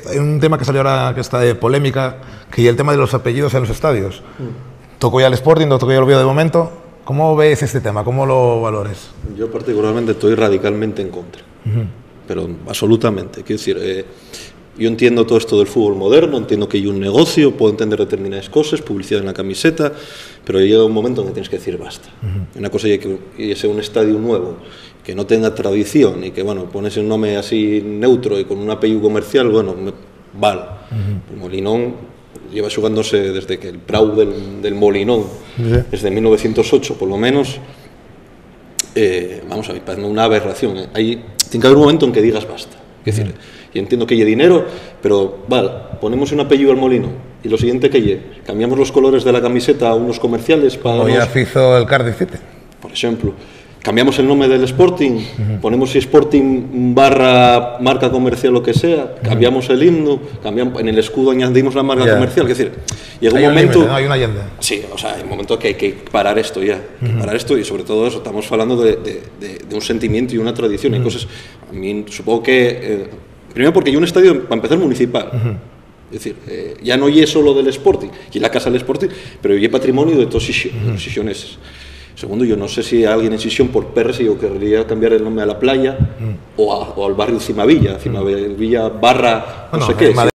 hay un tema que salió ahora que está de polémica, que y el tema de los apellidos en los estadios. Tocó ya el Sporting, no tocó ya el Oviedo de momento. ¿Cómo ves este tema? ¿Cómo lo valores? Yo particularmente estoy radicalmente en contra, pero absolutamente. Quiero decir, yo entiendo todo esto del fútbol moderno, entiendo que hay un negocio, puedo entender determinadas cosas, publicidad en la camiseta, pero llega un momento en que tienes que decir basta. Una cosa es que sea un estadio nuevo, que no tenga tradición y que, bueno, pones un nombre así neutro y con un apellido comercial, bueno, vale. El Molinón lleva jugándose desde que el Prau del Molinón, desde 1908 por lo menos. Vamos a ver, parece una aberración. Tiene que haber un momento en que digas basta. Es decir, y entiendo que haya dinero, pero vale, ponemos un apellido al Molinón y lo siguiente que haya, cambiamos los colores de la camiseta a unos comerciales para... Como ya hizo el Cardiff City. Por ejemplo, cambiamos el nombre del Sporting, ponemos Sporting barra marca comercial, lo que sea, cambiamos el himno, en el escudo añadimos la marca comercial. Es decir, llega un momento... Límite, ¿no? Hay una allende. Sí, o sea, hay un momento que hay que parar esto ya. Parar esto y sobre todo eso, estamos hablando de un sentimiento y una tradición y cosas. A mí supongo que... primero porque hay un estadio, para empezar, municipal. Es decir, ya no es solo del Sporting, y la casa del Sporting, pero es patrimonio de todos los sisioneses. Segundo, yo no sé si alguien en Sisión por perres yo querría cambiar el nombre a la playa o al barrio Cimavilla barra no sé qué.